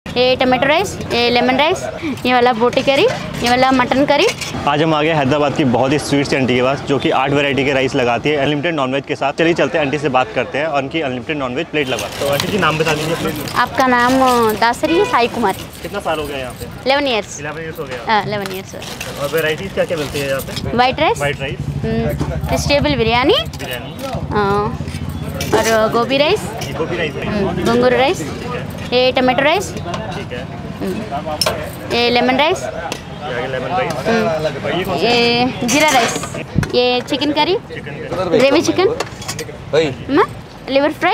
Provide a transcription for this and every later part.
ये tomato rice, ये lemon rice, ये वाला बोटी करी, ये वाला मटन करी। आज हम आ गए हैदराबाद की बहुत ही स्वीट सी आंटी के पास, जो कि 8 वैरायटी के राइस लगाती है अनलिमिटेड नॉनवेज के साथ। चलिए चलते हैं, आंटी से बात करते हैं और उनकी अनलिमिटेड नॉनवेज प्लेट लगवाते हैं। तो आंटी जी नाम बता दीजिए अपना। आपका नाम दासरी साई कुमारी। कितना साल हो गया यहाँ पे? 11 ईयर्स। 11 ईयर्स हो गया। 11 ईयर्स। और वैरायटीज क्या क्या मिलती है यहाँ पे? वाइट राइस, वेजिटेबल बिरयानी, और गोभी राइस, गोंगूर राइस, ये टमाटो राइस, ठीक है, ये लेमन राइस, ये जीरा राइस, ये chicken curry, gravy chicken, liver fry,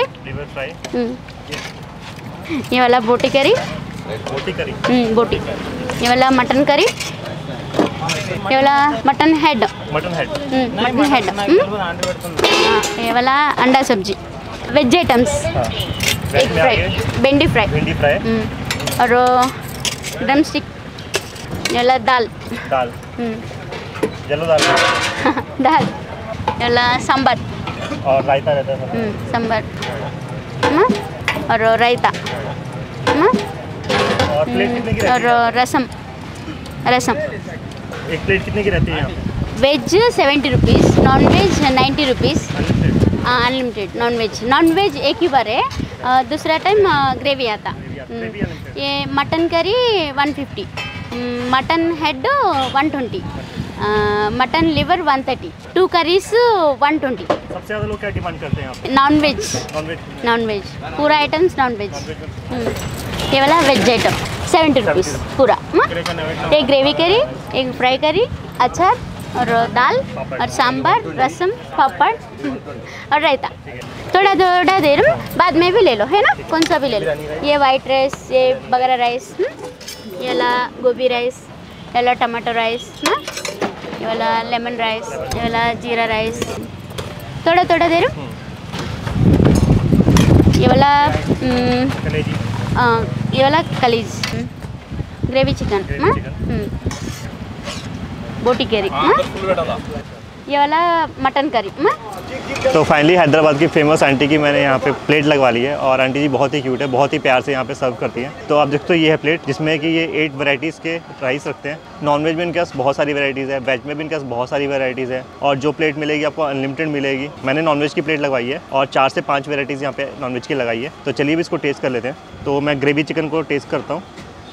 ये वाला बोटी करी, बोटी, ये वाला मटन करी, ये वाला मटन हेड, ये वाला अंडा सब्जी, वेज आइटम्स, एग फ्राई, भिंडी फ्राई, और ड्रम स्टिक, ये वाला दाल, येलो दाल, दाल, ये वाला सांबर और रायता रहता है, सांबर और रायता, और प्लेट कितने की रहती है? और रसम। एक प्लेट कितने की रहती है यहाँ पे? Veg 70 rupees, non veg 90 rupees, unlimited. Non veg एक ही बार है, दूसरा टाइम ग्रेवी आता। ये mutton curry 150, mutton head 120, mutton liver 130, 2 curries 120। सबसे ज़्यादा लोग क्या डिमांड करते हैं यहाँ पे? नॉन वेज पूरा आइटम्स नॉन वेज। ये वाला वेज आइटम 70 रुपीज़ पूरा। एक ग्रेवी करी, एक फ्राई करी, अचार और दाल और सांभर, रसम, पापड़ और रायता। थोड़ा थोड़ा देर बाद में भी ले लो, है ना, कौन सा भी ले लो। ये वाइट राइस, ये बगारा राइस, ये वाला गोभी राइस, ये वाला टमाटो राइस, ये वाला लेमन राइस, ये वाला जीरा राइस। थोड़ा थोड़ा देर ये वाला ये वाला कलीज, ग्रेवी चिकन, बोटी करी, ये वाला मटन करी। तो फाइनली हैदराबाद की फेमस आंटी की मैंने यहाँ पे प्लेट लगवा ली है, और आंटी जी बहुत ही क्यूट है, बहुत ही प्यार से यहाँ पे सर्व करती हैं। तो आप देखते हो ये है प्लेट, जिसमें कि ये 8 वैरायटीज़ के राइस रखते हैं। नॉनवेज में इनके पास बहुत सारी वैरायटीज़ है, वेज में भी इनके पास बहुत सारी वैरायटीज़ है, और जो प्लेट मिलेगी आपको अनलिमिटेड मिलेगी। मैंने नॉनवेज की प्लेट लगवाई है और 4 से 5 वैरायटीज़ यहाँ पे नॉनवेज की लगाई है। तो चलिए भी इसको टेस्ट कर लेते हैं। तो मैं ग्रेवी चिकन को टेस्ट करता हूँ।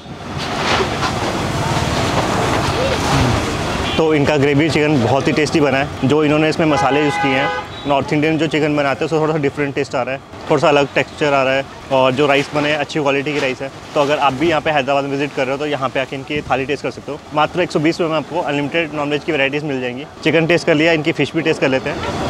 तो इनका ग्रेवी चिकन बहुत ही टेस्टी बना है। जो इन्होंने इसमें मसाले यूज़ किए हैं, नॉर्थ इंडियन जो चिकन बनाते हैं उससे थोड़ा सा डिफरेंट टेस्ट आ रहा है, थोड़ा सा अलग टेक्सचर आ रहा है, और जो राइस बने हैं अच्छी क्वालिटी की राइस है। तो अगर आप भी यहाँ पे हैदराबाद में विजिट कर रहे हो तो यहाँ पे आके इनकी थाली टेस्ट कर सकते हो। मात्र 120 रुपये में आपको अनलिमिटेड नॉनवेज की वैराइटीज़ मिल जाएंगी। चिकन टेस्ट कर लिया, इनकी फ़िश भी टेस्ट कर लेते हैं।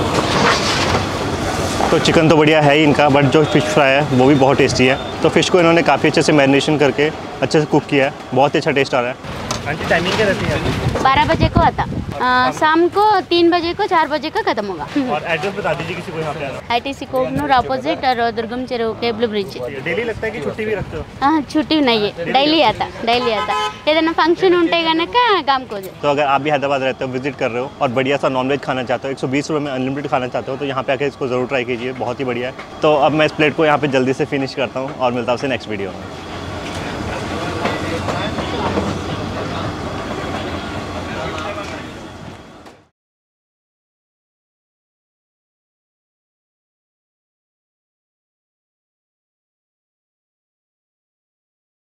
तो चिकन तो बढ़िया है ही इनका, बट जो फ़िश फ्राई है वो भी बहुत टेस्टी है। तो फ़िश को इन्होंने काफ़ी अच्छे से मैरिनेशन करके अच्छे से कुक किया है, बहुत ही अच्छा टेस्ट आ रहा है। आंटी टाइमिंग क्या रहती है? 12 बजे को आता, शाम को 3 बजे को 4 बजे का खत्म होगा। और एड्रेस बता दीजिए किसी को यहाँ पे आना। ITC कोगनूर अपोजिट और दुर्गम चेरुव के ब्लू ब्रिज। डेली लगता है कि छुट्टी भी रखते हो? हाँ, छुट्टी नहीं है, डेली आता ఏదైనా ఫంక్షన్ ఉంటే గనక काम को। तो अगर आप भी हैदराबाद रहते हो, विजिट कर रहे हो और बढ़िया सा नॉनवेज खाना चाहते हो, 120 रुपये में अनलिमिटेड खाना चाहते हो, तो यहाँ पे आके इसको ज़रूर ट्राई कीजिए, बहुत ही बढ़िया है। तो अब मैं इस प्लेट को यहाँ पे जल्दी से फिनिश करता हूँ और मिलता हूँ आपसे नेक्स्ट वीडियो में।